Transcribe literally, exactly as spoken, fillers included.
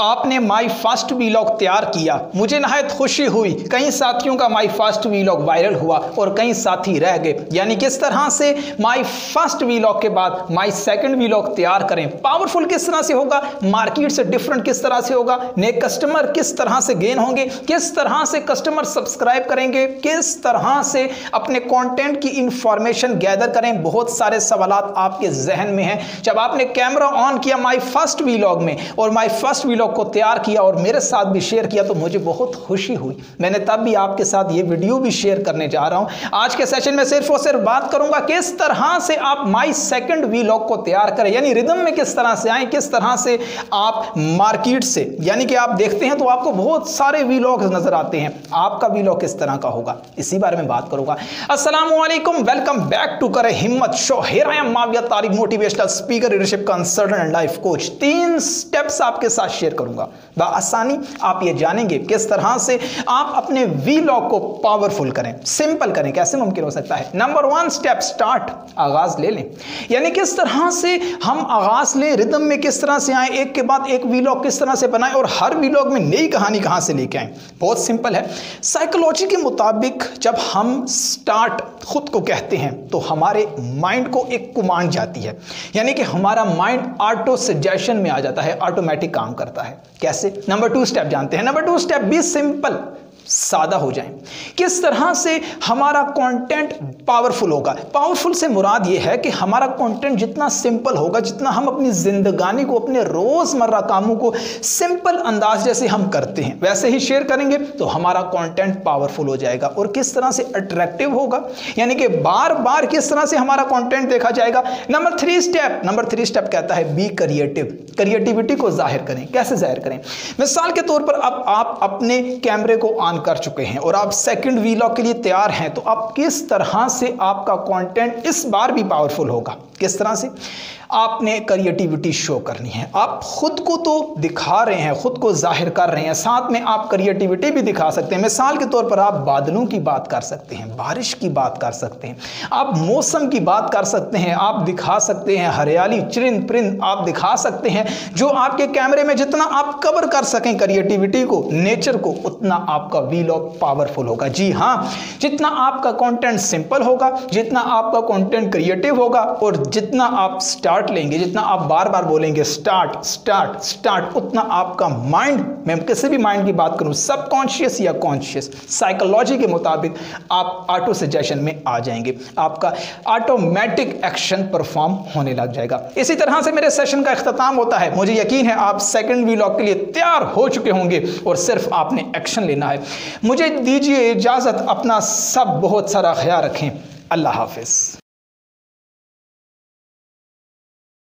आपने my first vlog तैयार किया, मुझे नहायत खुशी हुई। कई साथियों का माई फर्स्ट वीलॉग वायरल हुआ और कई साथी रह गए। यानी किस तरह से माई फर्स्ट वीलॉग के बाद माई सेकंड वीलॉग तैयार करें, पावरफुल किस तरह से होगा, मार्केट से डिफरेंट किस तरह से होगा, नए कस्टमर किस तरह से गेन होंगे, किस तरह से कस्टमर सब्सक्राइब करेंगे, किस तरह से अपने कंटेंट की इंफॉर्मेशन गैदर करें। बहुत सारे सवालात आपके जहन में हैं। जब आपने कैमरा ऑन किया माई फर्स्ट वीलॉग में और माई फर्स्ट वीलॉग को तैयार किया और मेरे साथ भी शेयर किया तो मुझे बहुत खुशी हुई। मैंने तब भी आपके साथ ये वीडियो भी शेयर करने जा रहा हूं। आज के सेशन में सिर्फ और सिर्फ बात करूंगा किस तरह से आप माई सेकंड वीलॉग को तैयार करें, यानी रिदम में किस तरह से आए, किस तरह से आप मार्केट से, यानी कि आप देखते हैं तो आपको बहुत सारे वीलॉग नजर आते हैं, आपका वीलॉग किस तरह का होगा, इसी बारे में बात करूंगा। अस्सलाम वालेकुम, वेलकम बैक टू करे हिम्मत show. Here I am Mavia Tariq, motivational speaker, leadership consultant and life coach. तीन स्टेप्स आपके साथ शेयर करूंगा। बआसानी आप ये जानेंगे किस तरह से आप अपने वीलॉग को पावरफुल करें, सिंपल करें। कैसे मुमकिन हो सकता है? नंबर वन स्टेप, स्टार्ट, आगाज ले लें। यानी किस तरह से हम आगाज लें, रिदम में किस तरह से आए, एक के बाद एक वीलॉग किस तरह से बनाएं और हर वीलॉग में नई कहानी कहां से लेके आए। बहुत सिंपल है। साइकोलॉजी के मुताबिक जब हम स्टार्ट खुद को कहते हैं तो हमारे माइंड को एक कमांड जाती है, यानी कि हमारा माइंड ऑटो सजेशन में आ जाता है, ऑटोमेटिक काम करता है। कैसे? नंबर टू स्टेप जानते हैं। Number two step, be simple, सादा हो जाएं। किस तरह से हमारा कंटेंट पावरफुल होगा? पावरफुल से मुराद यह है कि हमारा कंटेंट जितना सिंपल होगा, जितना हम अपनी जिंदगानी को, अपने रोजमर्रा कामों को सिंपल अंदाज जैसे हम करते हैं वैसे ही शेयर करेंगे तो हमारा कंटेंट पावरफुल हो जाएगा। और किस तरह से अट्रैक्टिव होगा, यानी कि बार बार किस तरह से हमारा कंटेंट देखा जाएगा। Number three step number three step कहता है बी क्रिएटिव। क्रिएटिविटी को जाहिर करें। कैसे जाहिर करें? मिसाल के तौर पर अब आप अपने कैमरे को ऑन कर चुके हैं और आप सेकंड वीलॉग के लिए तैयार हैं, तो अब किस तरह से आपका कंटेंट इस बार भी पावरफुल होगा? किस तरह से? आपने क्रिएटिविटी शो करनी है। आप खुद को तो दिखा रहे हैं, खुद को जाहिर कर रहे हैं, साथ में आप क्रिएटिविटी भी दिखा सकते हैं। मिसाल के तौर पर आप बादलों की बात कर सकते हैं, बारिश की बात कर सकते हैं, आप मौसम की बात कर सकते हैं, आप दिखा सकते हैं हरियाली, चिरिंद परिंद आप दिखा सकते हैं। जो आपके कैमरे में जितना आप कवर कर सकें क्रिएटिविटी को, नेचर को, उतना आपका वीलॉग पावरफुल होगा। जी हाँ, जितना आपका कंटेंट सिंपल होगा, जितना आपका कंटेंट क्रिएटिव होगा और जितना आप स्टार्ट लेंगे, जितना आप बार बार बोलेंगे स्टार्ट स्टार्ट स्टार्ट, उतना आपका माइंड, मैं किसी भी माइंड की बात करूं, सबकॉन्शियस या कॉन्शियस, साइकोलॉजी के मुताबिक आप ऑटो सजेशन में आ जाएंगे, आपका ऑटोमेटिक एक्शन परफॉर्म होने लग जाएगा। इसी तरह से मेरे सेशन का इख्तिताम होता है। मुझे यकीन है आप सेकंड वीलॉग के लिए तैयार हो चुके होंगे और सिर्फ आपने एक्शन लेना है। मुझे दीजिए इजाजत, अपना सब बहुत सारा ख्याल रखें। अल्लाह हाफिज।